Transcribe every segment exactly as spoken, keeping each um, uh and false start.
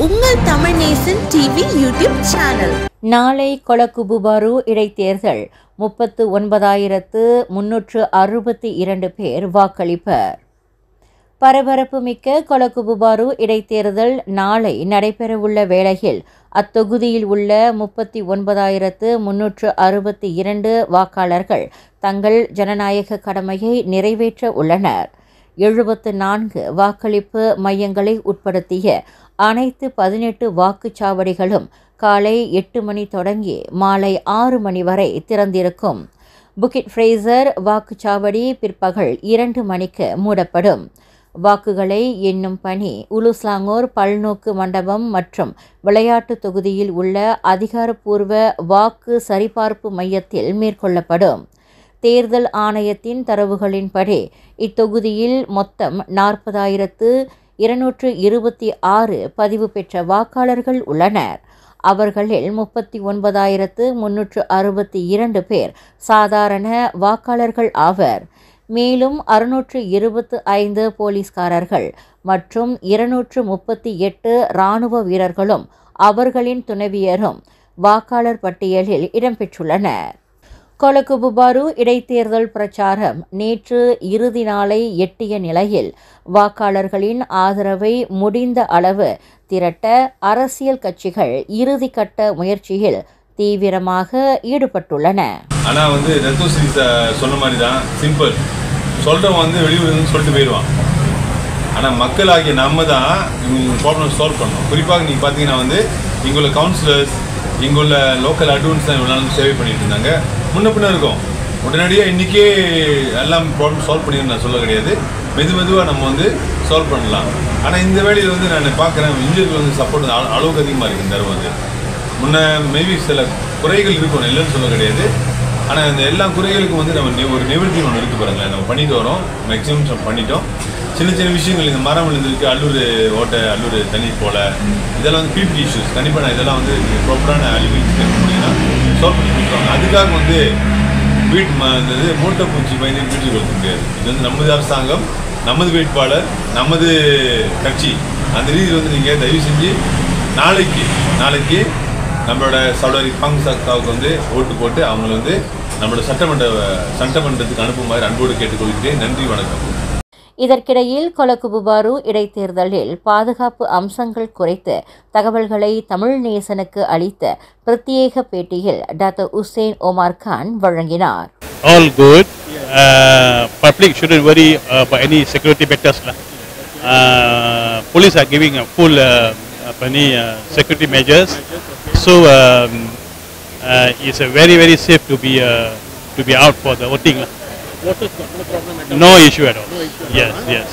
உங்கள் Tamil Nesan TV YouTube channel. நாளை Kuala Kubu Baru இடைத்தேர்தல் முப்பத்து ஒன்பதாயிரத்து முன்னூற்று அறுபத்தி இரண்டு பேர் வாக்களிப்பர். பரபரப்பு மிக்க கொலகுபுபாரு இடைத்தேர்தல் நாளை நடைபெறவுள்ள வேளையில் அத்தொகுதியில் உள்ள முப்பத்தி ஒன்பதாயிரத்து முன்னூற்று அறுபத்தி இரண்டு வாக்காளர்கள் தங்கள் ஜனநாயக கடமையை நிறைவேற்ற உள்ளனர். எழுபத்து நான்கு வாக்களிப்பு மையங்களை உட்படுத்திய அனைத்து பதினெட்டு வாக்குச்சாவடிகளும் காலை எட்டு மணி தொடங்கி மாலை ஆறு மணி வரை திறந்திருக்கும். புக்கிட் ஃப்ரேசர் வாக்குச்சாவடி பிற்பகல் இரண்டு மணிக்கு மூடப்படும். வாக்குகளை எண்ணும் பணி உலுஸ்லாங்கோர் பல்நோக்கு மண்டபம் மற்றும் விளையாட்டு தொகுதியில் உள்ள அதிகாரப்பூர்வ வாக்கு சரிபார்ப்பு மையத்தில் மேற்கொள்ளப்படும். தேர்தல் ஆணையத்தின் தரவுகளின்படி இத்தொகுதியில் மொத்தம் நாற்பதாயிரத்து இருநூற்று இருபத்தி ஆறு பதிவு பெற்ற வாக்காளர்கள் உள்ளனர். அவர்களில் முப்பத்தி ஒன்பதாயிரத்து முன்னூற்று அறுபத்தி இரண்டு பேர் சாதாரண வாக்காளர்கள் ஆவர். மேலும் அறுநூற்று இருபத்து ஐந்து போலீஸ்காரர்கள் மற்றும் இருநூற்று முப்பத்தி எட்டு இராணுவ வீரர்களும் அவர்களின் துணைவியரும் வாக்காளர் பட்டியலில் இடம்பெற்றுள்ளனர். கொலகுபுபாரு இடைத்தேர்தல் பிரச்சாரம் நேற்று இறுதி நாளை எட்டிய நிலையில் வாக்காளர்களின் ஆதரவை முடிந்த அளவு திரட்ட அரசியல் கட்சிகள் இறுதிக்கட்ட முயற்சியில் தீவிரமாக ஈடுபட்டுள்ளன. ஆனால் வந்து ரத்தோஸ்ரீ சொன்ன மாதிரி தான் சிம்பிள் சொல்கிறவன் வந்து வெளியூர்னு சொல்லிட்டு போயிடுவான். ஆனால் மக்களாகிய நம்ம தான் இவங்க ப்ராப்ளம் சால்வ் பண்ணணும். குறிப்பாக நீங்கள் பார்த்தீங்கன்னா வந்து இங்குள்ள கவுன்சிலர்ஸ் இங்குள்ள லோக்கல் அட்வன்ஸ் தான் இவ்வளோ நாள் சேவை பண்ணிட்டு இருந்தாங்க. முன்ன பின்ன இருக்கும். உடனடியாக இன்றைக்கே எல்லாம் ப்ராப்ளம் சால்வ் பண்ணிடணும் நான் சொல்ல கிடையாது. மெது மெதுவாக நம்ம வந்து சால்வ் பண்ணலாம். ஆனால் இந்த வேலையில் வந்து நான் பார்க்குறேன் இந்தியர்கள் வந்து சப்போர்ட் வந்து அளவுக்கு அதிகமாக இருக்குது. இந்த தடவை வந்து முன்ன மேபி சில குறைகள் இருக்கும், இல்லைன்னு சொல்ல கிடையாது. ஆனால் இந்த எல்லா குறைகளுக்கும் வந்து நம்ம ஒரு நிவர்த்தி ஒன்று இருக்குது பாருங்களேன். நம்ம பண்ணிட்டு வரோம், மேக்ஸிமம் நம்ம பண்ணிட்டோம். சின்ன சின்ன விஷயங்கள் இந்த மரம் விழுந்திருக்கு, அல்லூர் ஓட்டை அல்லூர் தண்ணி போல இதெல்லாம் வந்து பீப்புள் இஷ்யூஸ். கண்டிப்பாக நான் இதெல்லாம் வந்து ப்ராப்பரான அழிவுக்கு பண்ணிங்கன்னா சால்வ் பண்ணி கொடுத்துருவாங்க. அதுக்காக வந்து வீட்டு இந்த இது மூட்டை பூச்சி பயந்து வீட்டுக்கு கொடுக்க முடியாது. இது வந்து நமது அரசாங்கம், நமது வேட்பாளர், நமது கட்சி. அந்த ரீதியில் வந்து நீங்கள் தயவு செஞ்சு நாளைக்கு நாளைக்கு நம்மளோட சகோதரி பங்கு சக்தாவுக்கு வந்து ஓட்டு போட்டு அவங்களை வந்து நம்மளோட சட்டமன்ற சட்டமன்றத்துக்கு அனுப்புமாறு அன்போடு கேட்டுக்கொள்கிறேன். நன்றி, வணக்கம். இதற்கிடையில் கொலகுபுபாரு இடைத்தேர்தலில் பாதுகாப்பு அம்சங்கள் குறித்து தகவல்களை தமிழ் நேசனுக்கு அளித்த பிரத்யேக பேட்டியில் டாக்டர் உசேன் ஒமார் கான் வழங்கினார். All good. Uh, public shouldn't worry uh, about any security matters lah. Uh, police are giving a full uh, any uh, security measures. So um, uh, it's a very very safe to be uh, to be out for the voting lah. No issue at all. Yes, yes.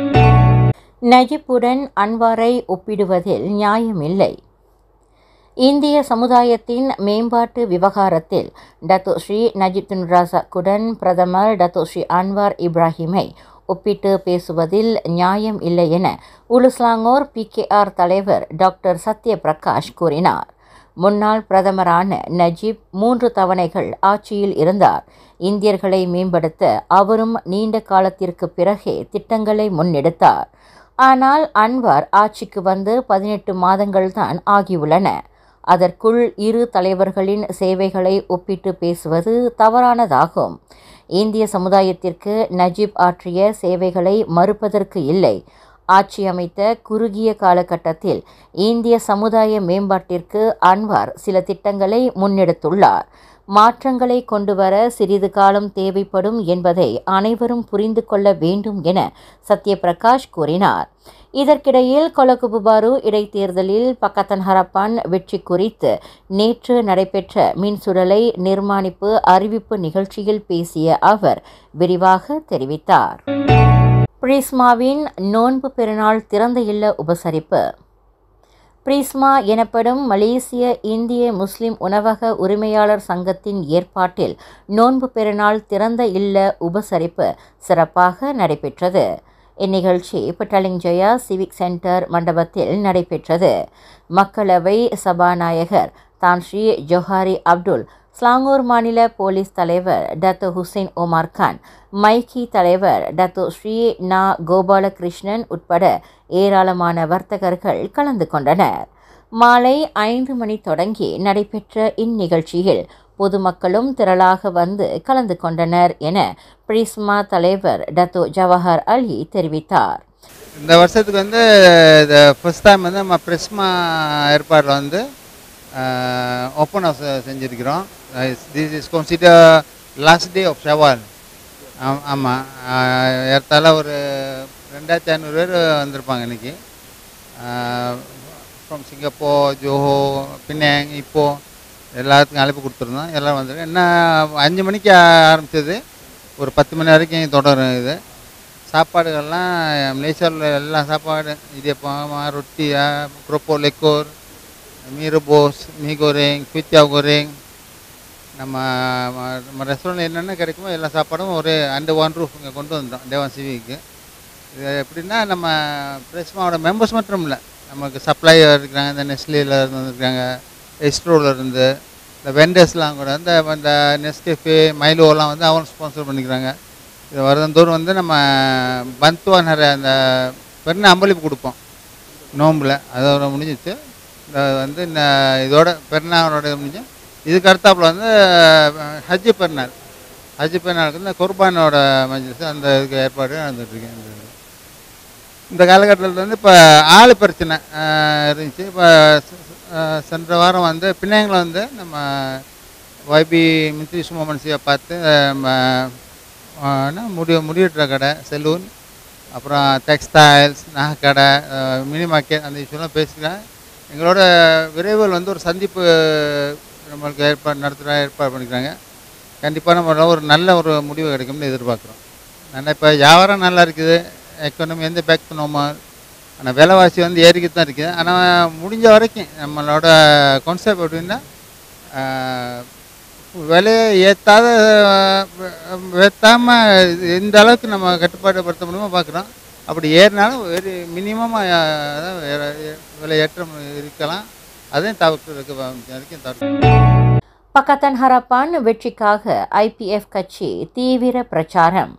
நஜிப்புடன் அன்வாரை ஒப்பிடுவதில் நியாயமில்லை. இந்திய சமுதாயத்தின் மேம்பாட்டு விவகாரத்தில் doctor Sri Najib Tun ரசாக்குடன் பிரதமர் doctor Sri Anwar இப்ராஹிமை ஒப்பிட்டு பேசுவதில் நியாயம் இல்லை என உலுஸ்லாங்கோர் பி கே ஆர் தலைவர் டாக்டர் சத்ய பிரகாஷ் கூறினார். முன்னாள் பிரதமரான நஜீப் மூன்று தவணைகள் ஆட்சியில் இருந்தார். இந்தியர்களை மேம்படுத்த அவரும் நீண்ட காலத்திற்கு பிறகே திட்டங்களை முன்னெடுத்தார். ஆனால் அன்வார் ஆட்சிக்கு வந்து பதினெட்டு மாதங்கள்தான் ஆகியுள்ளன. அதற்குள் இரு தலைவர்களின் சேவைகளை ஒப்பிட்டு பேசுவது தவறானதாகும். இந்திய சமுதாயத்திற்கு நஜீப் ஆற்றிய சேவைகளை மறுப்பதற்கு இல்லை. ஆட்சி அமைத்த குறுகிய காலகட்டத்தில் இந்திய சமுதாய மேம்பாட்டிற்கு அன்வார் சில திட்டங்களை முன்னெடுத்துள்ளார். மாற்றங்களை கொண்டுவர சிறிது காலம் தேவைப்படும் என்பதை அனைவரும் புரிந்து கொள்ள வேண்டும் என சத்யபிரகாஷ் கூறினார். இதற்கிடையில் கொலகுபுபாரு இடைத்தேர்தலில் பக்கத்தன் ஹரப்பான் வெற்றி குறித்து நேற்று நடைபெற்ற மின்சுடலை நிர்மாணிப்பு அறிவிப்பு நிகழ்ச்சியில் பேசிய அவர் விரிவாக தெரிவித்தார். பிரிஸ்மாவின் நோன்பு பெருநாள் திறந்த இல்ல உபசரிப்பு. பிரிஸ்மா எனப்படும் மலேசிய இந்திய முஸ்லிம் உணவக உரிமையாளர் சங்கத்தின் ஏற்பாட்டில் நோன்பு பெருநாள் திறந்த இல்ல உபசரிப்பு சிறப்பாக நடைபெற்றது. இந்நிகழ்ச்சி பட்டாலிங் ஜெயா சிவிக் சென்டர் மண்டபத்தில் நடைபெற்றது. மக்களவை சபாநாயகர் தான் ஸ்ரீ ஜொஹாரி அப்துல் ஸ்லாங்கூர் மாநில போலீஸ் தலைவர் Datuk Hussein Omar Khan, MIC தலைவர் டத்து ஸ்ரீ நா கோபாலகிருஷ்ணன் உட்பட ஏராளமான வர்த்தகர்கள் கலந்து கொண்டனர். மாலை ஐந்து மணி தொடங்கி நடைபெற்ற இந்நிகழ்ச்சியில் பொதுமக்களும் திரளாக வந்து கலந்து கொண்டனர் என பிரிஸ்மா தலைவர் டத்து ஜவஹர் அலி தெரிவித்தார். இந்த வருஷத்துக்கு வந்து ஃபர்ஸ்ட் டைம் வந்து நம்ம பிரிஸ்மா ஏற்பாடில் வந்து ஓப்பன் ஹவுஸ் செஞ்சுருக்கிறோம். This is consider last day of Shawwal. ஆமாம், ஏற்றால ஒரு ரெண்டாயிரத்தி ஐநூறு பேர் வந்திருப்பாங்க இன்றைக்கி. ஃப்ரம் சிங்கப்பூர், ஜோஹோ, பின்னாங், இப்போ எல்லாத்துக்கும் அழைப்பு கொடுத்துருந்தோம். எல்லோரும் வந்துருக்கு. என்ன அஞ்சு மணிக்கு ஆரம்பித்தது, ஒரு பத்து மணி வரைக்கும் தொடரும். இது சாப்பாடுகள்லாம் மலேசியாவில் எல்லா சாப்பாடு, இடியப்பம், ரொட்டி, குரோப்போ, லெக்கோர், மீரபோஸ், மீ கோரிங், குயித்தியா கோரிங், நம்ம நம்ம ரெஸ்டாரண்ட்டில் என்னென்ன கிடைக்குமோ எல்லா சாப்பாடும் ஒரு அண்டர் ஒன் ரூஃப் இங்கே கொண்டு வந்தோம் தேவான் சிவிக்கு. இது எப்படின்னா நம்ம பிரிஸ்மாவோட மெம்பர்ஸ் மட்டும் இல்லை, நமக்கு சப்ளையர் இருக்கிறாங்க, இந்த நெஸ்லேயில் இருந்து வந்துருக்காங்க, எஸ்ட்ரோவில் இருந்து இந்த வெண்டர்ஸ்லாம் கூட இந்த இந்த நெஸ்கேஃபே, மைலோலாம் வந்து அவங்க ஸ்பான்சர் பண்ணிக்கிறாங்க. இது வருடந்தோறும் வந்து நம்ம பந்துவா நிறைய அந்த பெருநாள் அம்பளிப்பு கொடுப்போம் நோம்பில். அதோட முடிஞ்சிச்சு. இந்த வந்து இந்த இதோட பெருநாளோட முடிஞ்சு இதுக்கு அடுத்தாப்புல வந்து ஹஜ்ஜு பெருநாள். ஹஜ்ஜு பெருநாளுக்கு இந்த குர்பானோட மஜ்லிஸ் அந்த இதுக்கு ஏற்பாடு நடந்துகிட்ருக்கேன். இந்த காலகட்டத்தில் வந்து இப்போ ஆள் பிரச்சனை இருந்துச்சு. இப்போ சென்ற வாரம் வந்து பின்னாங்கில் வந்து நம்ம வைபி மித்ரி சுமன்சியை பார்த்து என்ன முடி முடிவெட்டுற கடை, செலூன், அப்புறம் டெக்ஸ்டைல்ஸ், நகை கடை, மினி மார்க்கெட் அந்த விஷயம்லாம் பேசிக்கிறேன். எங்களோட விரைவில் வந்து ஒரு சந்திப்பு நம்மளுக்கு ஏற்பாடு நடத்துகிற ஏற்பாடு பண்ணிக்கிறாங்க. கண்டிப்பாக நம்ம ஒரு நல்ல ஒரு முடிவு கிடைக்கும்னு எதிர்பார்க்குறோம். நல்லா இப்போ வியாபாரம் நல்லா இருக்குது, எக்கனாமி எந்த பேக் பண்ணுவோமா, ஆனால் விலைவாசி வந்து ஏறிக்கிட்டு தான் இருக்குது. ஆனால் முடிஞ்ச வரைக்கும் நம்மளோட கான்செப்ட் எப்படின்னா விலையை ஏற்றாத ஏற்றாமல் எந்த அளவுக்கு நம்ம கட்டுப்பாடுபடுத்த முடியுமோ பார்க்குறோம். அப்படி ஏறினாலும் ஒரு மினிமமாக விலை ஏற்றம் இருக்கலாம். அதையும் தவிர்க்கிறதுக்கு வரைக்கும் தவிர்க்க. பக்கத்தான் ஹரப்பான் வெற்றிக்காக ஐபிஎஃப் கட்சி தீவிர பிரச்சாரம்.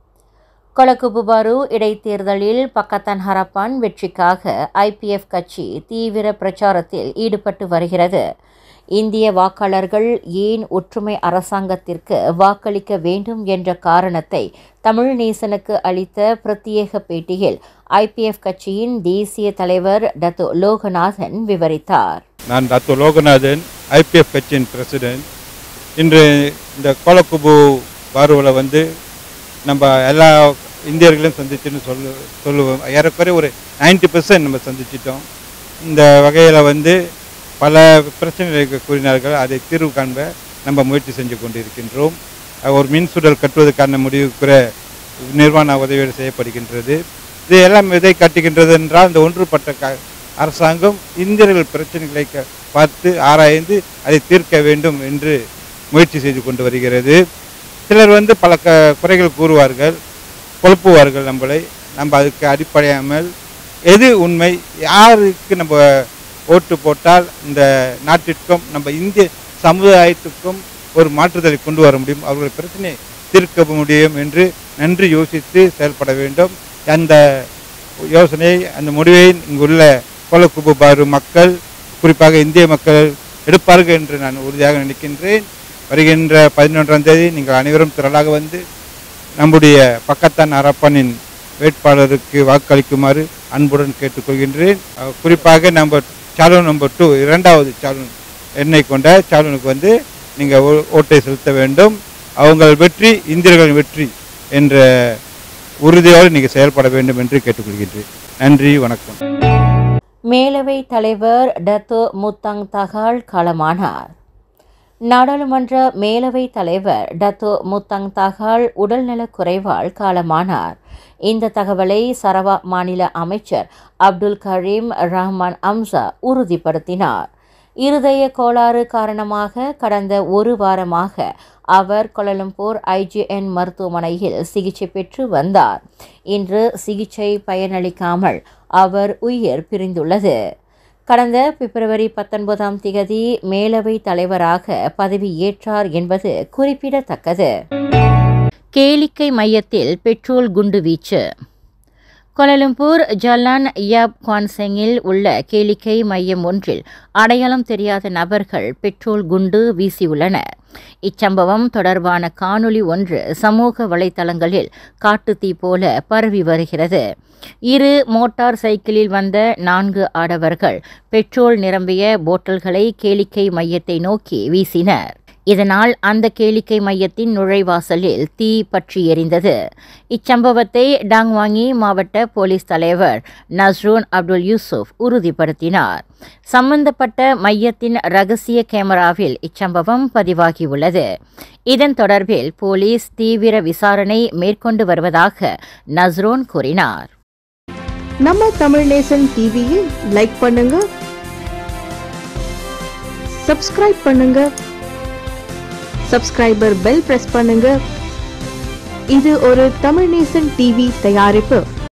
கொலகுபுபாரு இடைத்தேர்தலில் பக்கத்தான் ஹரப்பான் வெற்றிக்காக ஐபிஎஃப் கட்சி தீவிர பிரச்சாரத்தில் ஈடுபட்டு வருகிறது. இந்திய வாக்காளர்கள் ஏன் ஒற்றுமை அரசாங்கத்திற்கு வாக்களிக்க வேண்டும் என்ற காரணத்தை தமிழ் நேசனுக்கு அளித்த பிரத்யேக பேட்டியில் ஐபிஎஃப் கட்சியின் தேசிய தலைவர் டத்து லோகநாதன் விவரித்தார். நான் டத்து லோகநாதன், ஐபிஎஃப் கட்சியின் பிரசிடென்ட். இன்று இந்த கொலகுபு பாருவில் வந்து நம்ம எல்லா இந்தியர்களையும் சந்திச்சுன்னு சொல்லு சொல்லுவோம் ஏறக்குறைய ஒரு நைன்டி பர்சன்ட் நம்ம சந்திச்சிட்டோம். இந்த வகையில் வந்து பல பிரச்சனைகளுக்கு கூறினார்கள். அதை தீர்வு காண்ப நம்ம முயற்சி செஞ்சு கொண்டிருக்கின்றோம். ஒரு மின் சுடல் கட்டுவதற்கான முடிவுக்குற நிர்வாண உதவிகள் செய்யப்படுகின்றது. இது எல்லாம் எதை காட்டுகின்றது என்றால் இந்த ஒன்றுபட்ட க அரசாங்கம் இந்தியர்கள் பிரச்சனைகளை பார்த்து ஆராய்ந்து அதை தீர்க்க வேண்டும் என்று முயற்சி செய்து கொண்டு வருகிறது. சிலர் வந்து பல க குறைகள் கூறுவார்கள், குழப்புவார்கள் நம்மளை. நம்ம அதுக்கு அடிப்படையாமல் எது உண்மை, யாருக்கு நம்ம ஓட்டு போட்டால் இந்த நாட்டிற்கும் நம்ம இந்திய சமுதாயத்துக்கும் ஒரு மாற்றுதலை கொண்டு வர முடியும், அவர்கள் பிரச்சனையை தீர்க்க முடியும் என்று நன்றி யோசித்து செயல்பட வேண்டும். அந்த யோசனை, அந்த முடிவை இங்குள்ள கொலகுபுபாரு மக்கள், குறிப்பாக இந்திய மக்கள் எடுப்பார்கள் என்று நான் உறுதியாக நினைக்கின்றேன். வருகின்ற பதினொன்றாம் தேதி நீங்கள் அனைவரும் திரளாக வந்து நம்முடைய பக்கத்தான் அரப்பனின் வேட்பாளருக்கு வாக்களிக்குமாறு அன்புடன் கேட்டுக்கொள்கின்றேன். குறிப்பாக நம்பர் சாலூன் நம்பர் டூ இரண்டாவது சாலூன் எண்ணெய் கொண்ட சாலூனுக்கு வந்து நீங்கள் ஓட்டை செலுத்த வேண்டும். அவங்கள் வெற்றி இந்தியர்களின் வெற்றி என்ற உறுதியோடு நீங்கள் செயல்பட வேண்டும் என்று கேட்டுக்கொள்கின்றேன். நன்றி, வணக்கம். மேலவை தலைவர் டத்து முத்தங் தகால் காலமானார். நாடாளுமன்ற மேலவை தலைவர் டத்து முத்தங் தகால் உடல்நலக் குறைவால் காலமானார். இந்த தகவலை சரவா மாநில அமைச்சர் அப்துல் கரீம் ரஹ்மான் அம்சா உறுதிப்படுத்தினார். இருதய கோளாறு காரணமாக கடந்த ஒரு வாரமாக அவர் கோலாலம்பூர் ஐஜிஎன் மருத்துவமனையில் சிகிச்சை பெற்று வந்தார். இன்று சிகிச்சை பயனளிக்காமல் அவர் உயிர் பிரிந்துள்ளது. கடந்த பிப்ரவரி பத்தொன்பதாம் திகதி மேலவை தலைவராக பதவியேற்றார் என்பது குறிப்பிடத்தக்கது. கேளிக்கை மையத்தில் பெட்ரோல் குண்டு வீச்சு. கோலாலம்பூர் ஜலான் யாப் குவான்செங்கில் உள்ள கேளிக்கை மையம் ஒன்றில் அடையாளம் தெரியாத நபர்கள் பெட்ரோல் குண்டு வீசியுள்ளனர். இச்சம்பவம் தொடர்பான காணொளி ஒன்று சமூக வலைதளங்களில் காட்டுத்தீ போல பரவி வருகிறது. இரு மோட்டார் சைக்கிளில் வந்த நான்கு ஆடவர்கள் பெட்ரோல் நிரம்பிய போட்டல்களை கேளிக்கை மையத்தை நோக்கி வீசினர். இதனால் அந்த கேளிக்கை மையத்தின் நுழைவாசலில் தீ பற்றி எரிந்தது. இச்சம்பவத்தை டாங்வாங்கி மாவட்ட போலீஸ் தலைவர் நஸ்ரூன் அப்துல் யூசுப் உறுதிப்படுத்தினார். சம்பந்தப்பட்ட மையத்தின் ரகசிய கேமராவில் இச்சம்பவம் பதிவாகியுள்ளது. இதன் தொடர்பில் போலீஸ் தீவிர விசாரணை மேற்கொண்டு வருவதாக நஸ்ரூன் கூறினார். நம்ம தமிழ் நேசன் டிவியை லைக் பண்ணுங்க, சப்ஸ்கிரைப் பண்ணுங்க, சப்ஸ்கிரைபர் பெல் பிரஸ் பண்ணுங்க. இது ஒரு தமிழ் நேசன் டிவி தயாரிப்பு.